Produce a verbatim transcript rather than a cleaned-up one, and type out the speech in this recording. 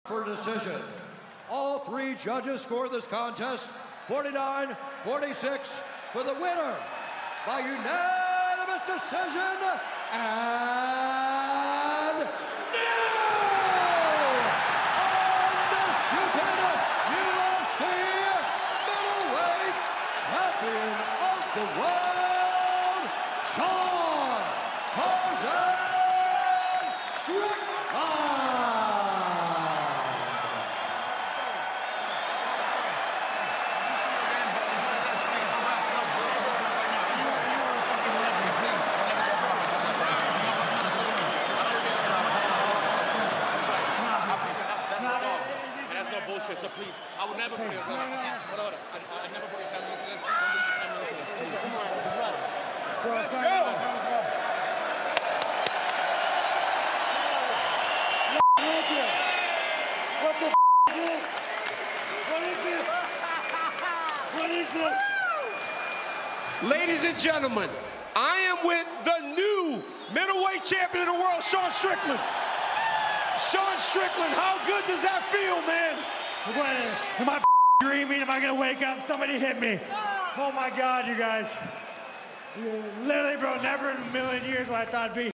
For decision. All three judges score this contest forty-nine forty-six for the winner by unanimous decision and new undisputed U F C middleweight champion of the world, Sean Strickland. Bullshit, so please, I would never put your family into this. Hold on, I never put your family into this. Don't put your family into this. Please, come on, bro. Let's go. What the f is this? What is this? What is this? Ladies and gentlemen, I am with the new middleweight champion of the world, Sean Strickland. Sean Strickland, how good does that feel, man? What, am I dreaming? Am I gonna wake up? Somebody hit me. Oh my God, you guys. Literally, bro, never in a million years what I thought it'd be.